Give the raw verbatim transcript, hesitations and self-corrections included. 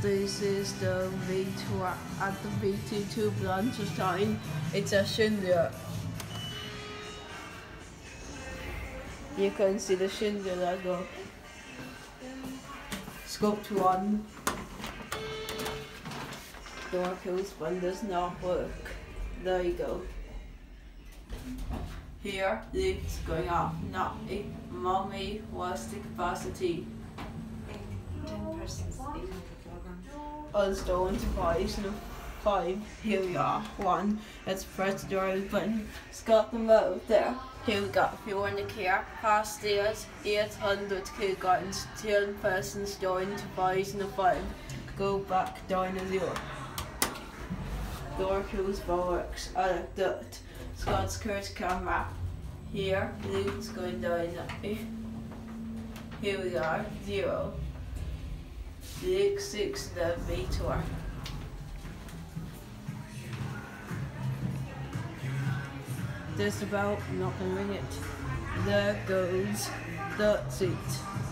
This is the V two at the V twenty-two Blanchestein. It's a Schindler. You can see the Schindler logo. Sculpt one. Door closed when does not work. There you go. Here, it's going off. Not a mommy. What's the capacity? ten persons, eight hundred kilograms. Unstolen device and five. Here we are. One. Let's press the door open. It's got them both there. Here we go. If you're in the car, past stairs, eight hundred kilograms, ten persons join to five and five. Go back down to zero. Door closed fireworks. Anecdote. Scott's curse camera. Here, Luke's going down. Here we are. Zero. Luke six the Vitor. Just about, I'm not gonna ring it. There goes the seat.